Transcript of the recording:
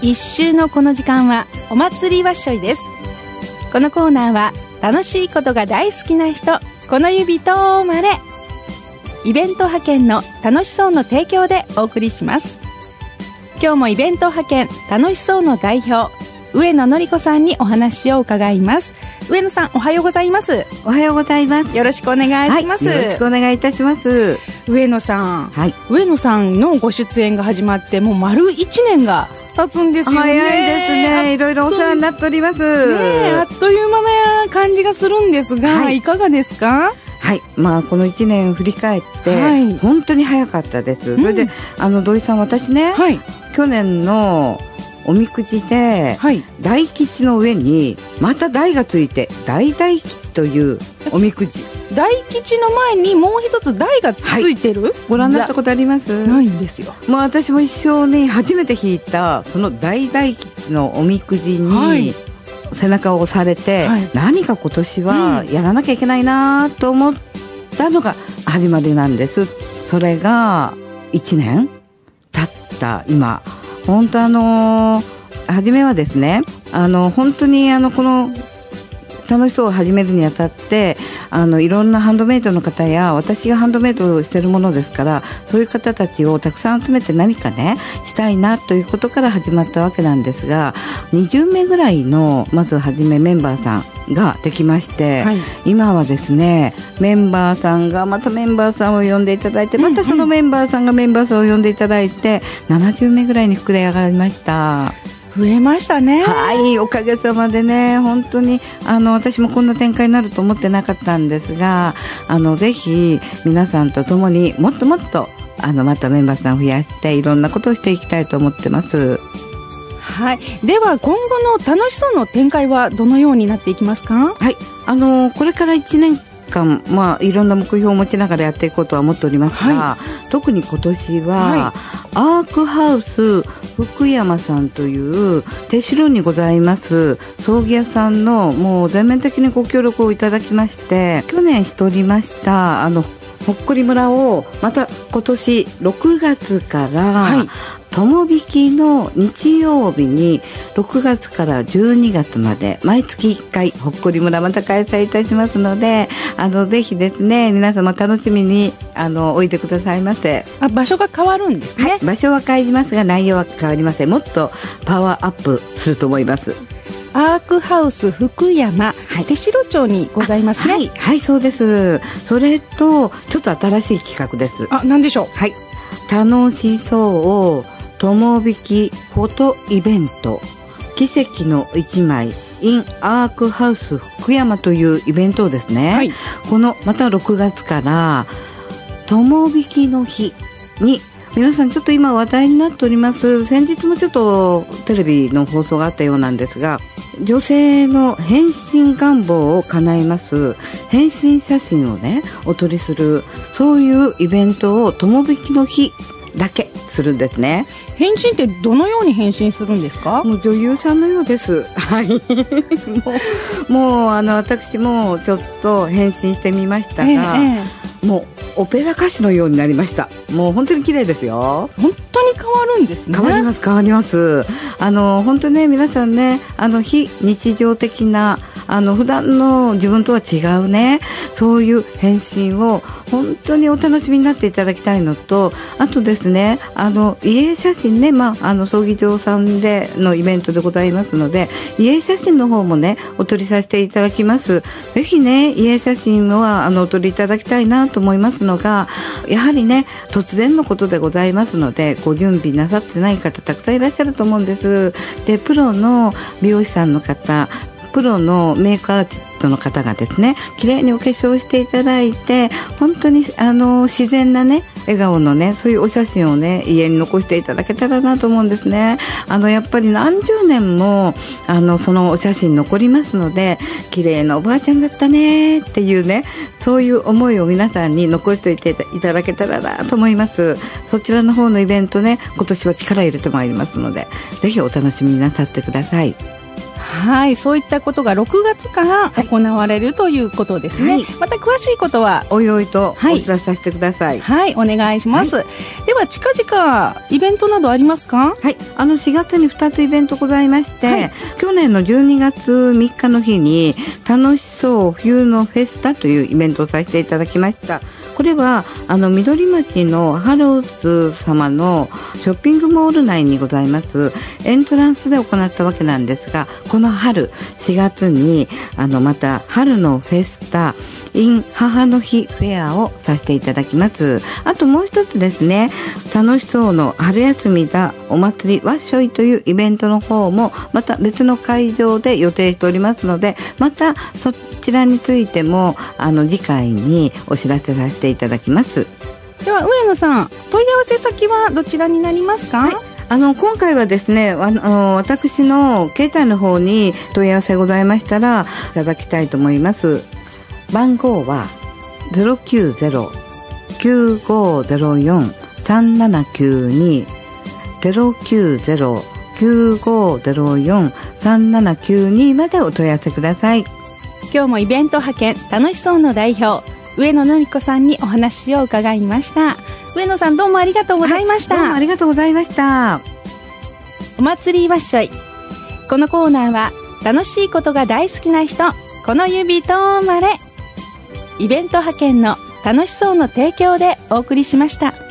一週のこの時間はお祭りわっしょいです。このコーナーは楽しいことが大好きな人、この指とまれ、イベント派遣の楽しそうの提供でお送りします。今日もイベント派遣楽しそうの代表、上野典子さんにお話を伺います。上野さん、おはようございます。 おはようございます。 よろしくお願いします。 よろしくお願いいたします。 上野さん、上野さんのご出演が始まってもう丸1年が経つんですよね。 早いですね。いろいろお世話になっております。 あっという間な感じがするんですが、いかがですか？ はい、この1年振り返って、本当に早かったです。それで土井さん、私ね、去年のおみくじで、大吉の上にまた大がついて大吉というおみくじ。 大吉の前にもう一つ大がついてる、 ご覧になったことあります？ ないんですよ。 もう私も一生に初めて引いたその大吉のおみくじに、背中を押されて、何か今年はやらなきゃいけないなと思ったのが始まりなんです。それが1年経った今、本当初めはですね、本当にこの楽しそうを始めるにあたっていろんなハンドメイドの方や、私がハンドメイドをしているものですから、そういう方たちをたくさん集めて何かねしたいなということから始まったわけなんですが、20名ぐらいのまず初めメンバーさんができまして、今はですね、メンバーさんがまたメンバーさんを呼んでいただいて、またそのメンバーさんがメンバーさんを呼んでいただいて、70名ぐらいに膨れ上がりました。 増えましたね。 おかげさまでね、本当に私もこんな展開になると思ってなかったんですが、ぜひ皆さんと共にもっともっとまたメンバーさんを増やしていろんなことをしていきたいと思ってます。 では今後の楽しそうの展開はどのようになっていきますか？ これから1年間、いろんな目標を持ちながらやっていこうとは思っておりますが、特に今年は、アークハウス福山さんという手代にございます葬儀屋さんのもう全面的にご協力をいただきまして、去年しておりましたほっこり村をまた今年6月から、友引きの日曜日に6月から12月まで毎月1回ほっこり村また開催いたしますので、ぜひですね、皆様楽しみにおいでくださいませ。 場所が変わるんですね。 場所は変わりますが内容は変わりません。もっとパワーアップすると思います。 アークハウス福山、手代町にございますね。 そうです。それとちょっと新しい企画です。 何でしょう？ 楽しそう友引きフォトイベント奇跡の一枚 in アークハウス福山というイベントをですね、このまた6月から友引きの日に、皆さんちょっと今話題になっております、先日もちょっとテレビの放送があったようなんですが、女性の変身願望を叶えます変身写真をねお撮りする、そういうイベントを友引きの日だけするんですね。 変身ってどのように変身するんですか？ もう女優さんのようです。もう私もちょっと変身してみましたが、もうオペラ歌手のようになりました。もう本当に綺麗ですよ。 本当に変わるんですね。 変わります変わります。本当ね、皆さんね、非日常的な普段の自分とは違うね、そういう変身を本当にお楽しみになっていただきたいのと、あとですね、家写真ね、葬儀場さんでのイベントでございますので、家写真の方もねお撮りさせていただきます。ぜひね、家写真はお撮りいただきたいなと思いますのが、やはりね突然のことでございますので、ご準備なさってない方たくさんいらっしゃると思うんです。で、プロの美容師さんの方、プロのメイクアーティストの方がですね、綺麗にお化粧していただいて、本当に自然なね笑顔のね、そういうお写真をね家に残していただけたらなと思うんですね。やっぱり何十年もそのお写真残りますので、綺麗なおばあちゃんだったねっていうね、そういう思いを皆さんに残しておいていただけたらなと思います。そちらの方のイベントね、今年は力入れてまいりますので、ぜひお楽しみになさってください。 はい、そういったことが6月から行われるということですね。はい、また詳しいことはおいおいとお知らせさせてください。 はい、はい、お願いします。はい、では近々イベントなどありますか？ はい、4月に2つイベントございまして、はい、去年の12月3日の日に楽しそう冬のフェスタというイベントをさせていただきました。これは緑町のハローズ様のショッピングモール内にございますエントランスで行ったわけなんですが、この春4月にまた春のフェスタin 母の日フェアをさせていただきます。あともう一つですね、楽しそうの春休みだお祭りわっしょいというイベントの方もまた別の会場で予定しておりますので、またそちらについても次回にお知らせさせていただきます。 では上野さん、問い合わせ先はどちらになりますか？はい、 今回はですね、私の携帯の方に問い合わせございましたらいただきたいと思います。番号は 090-9504-3792 090-9504-3792 までお問い合わせください。 今日もイベント派遣楽しそうの代表上野のり子さんにお話を伺いました。上野さん、どうもありがとうございました。 はい、どうもありがとうございました。 お祭りわっしょい。このコーナーは楽しいことが大好きな人、この指とまれ。イベント派遣の楽しそうの提供でお送りしました。